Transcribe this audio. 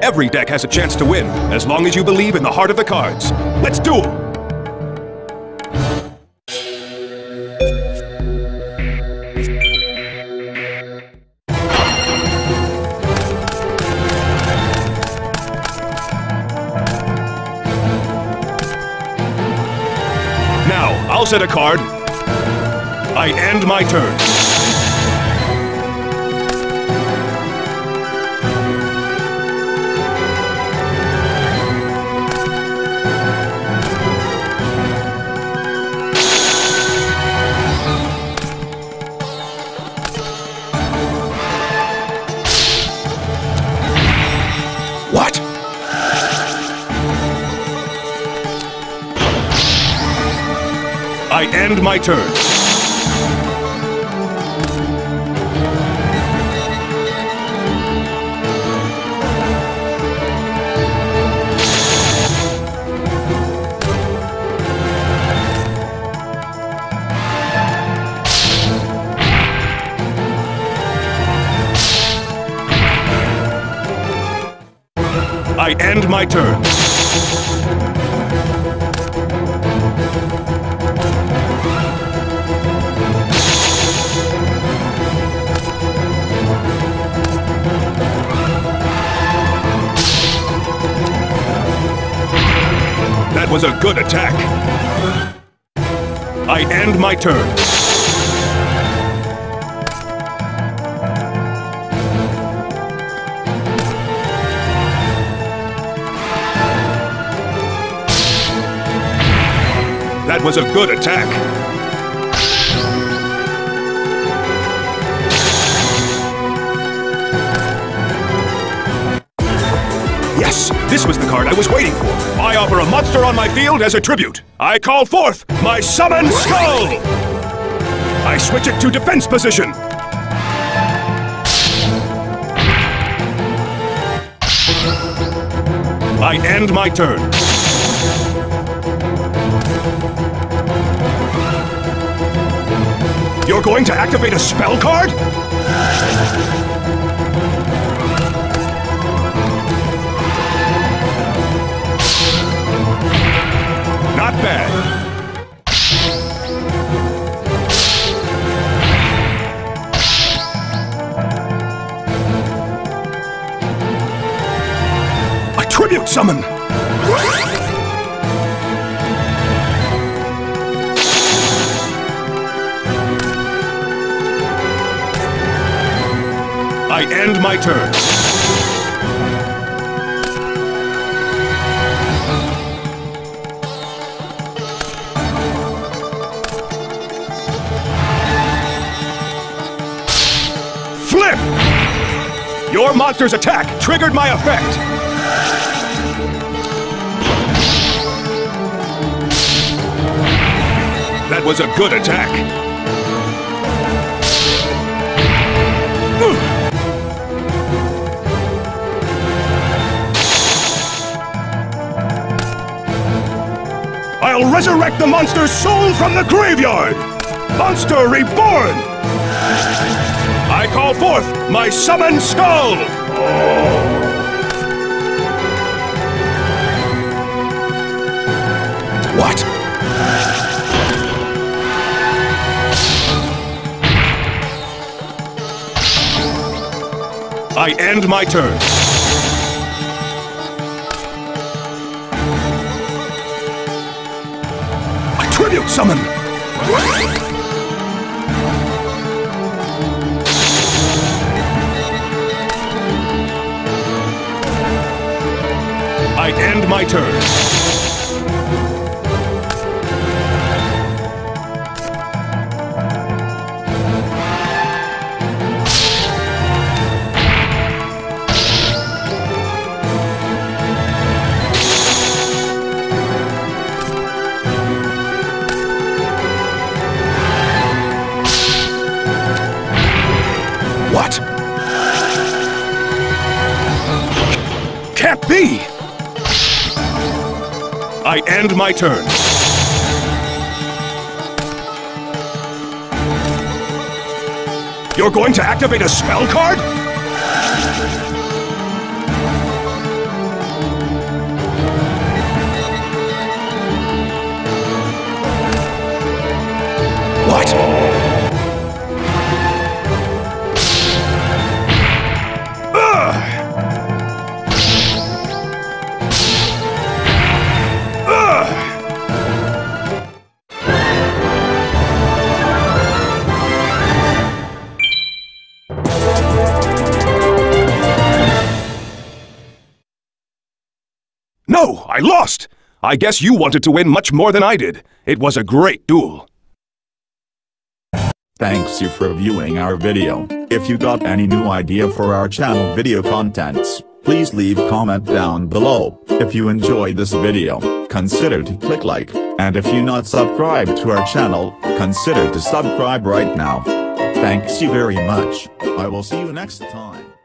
Every deck has a chance to win, as long as you believe in the heart of the cards. Let's duel! Now, I'll set a card. I end my turn. What? I end my turn. I end my turn. That was a good attack. I end my turn. That was a good attack. Yes, this was the card I was waiting for. I offer a monster on my field as a tribute. I call forth my Summon Skull! I switch it to defense position. I end my turn. You're going to activate a spell card? Not bad. A tribute summon! I end my turn. Flip! Your monster's attack triggered my effect. That was a good attack. I'll resurrect the monster's soul from the graveyard! Monster reborn! I call forth my Summon Skull! What? I end my turn. Tribute summon! I end my turn. What? Can't be! I end my turn. You're going to activate a spell card? What? No, I lost! I guess you wanted to win much more than I did. It was a great duel. Thanks you for viewing our video. If you got any new idea for our channel video contents, please leave comment down below. If you enjoyed this video, consider to click like, and if you not subscribed to our channel, consider to subscribe right now. Thanks you very much. I will see you next time.